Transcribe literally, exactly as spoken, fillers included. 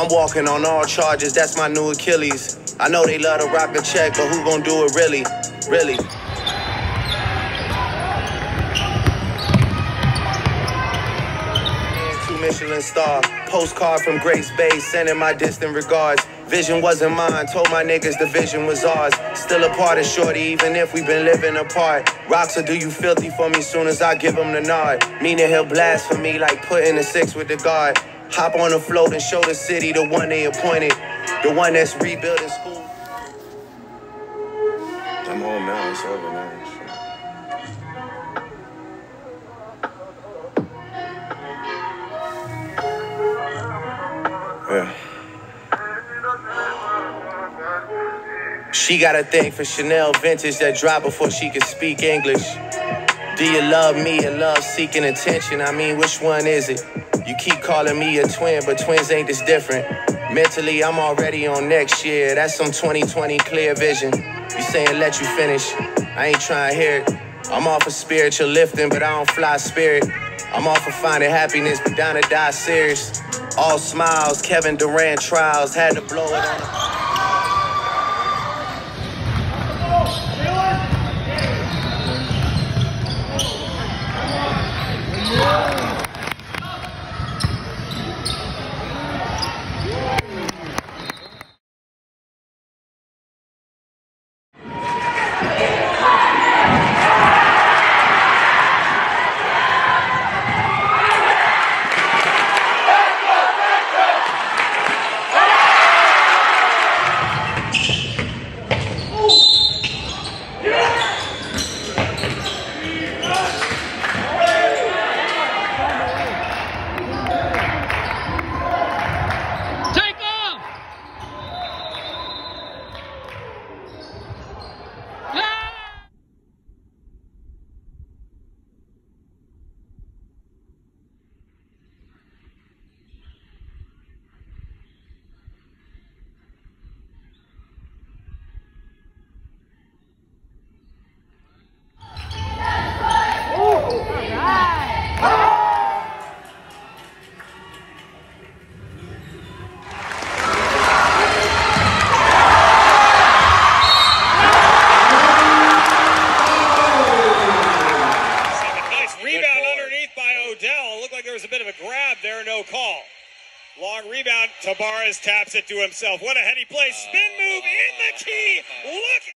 I'm walking on all charges, that's my new Achilles. I know they love to rock the check, but who gon' do it really? Really? Two Michelin star, postcard from Grace Bay, sending my distant regards. Vision wasn't mine, told my niggas the vision was ours. Still a part of shorty, even if we been living apart. Rocks will do you filthy for me soon as I give him the nod. Meaning he'll blast for me like putting a six with the guard. Hop on the float and show the city the one they appointed. The one that's rebuilding school. I'm home now, it's over now. Yeah. She got a thing for Chanel vintage that dropped before she could speak English. Do you love me or love seeking attention? I mean, which one is it? You keep calling me a twin, but twins ain't this different. Mentally, I'm already on next year. That's some twenty twenty clear vision. You saying let you finish. I ain't trying to hear it. I'm off of spiritual lifting, but I don't fly spirit. I'm off of finding happiness, but down to die serious. All smiles, Kevin Durant trials. Had to blow it on the... Long rebound, Tabarez taps it to himself. What a heady play, spin move in the key, look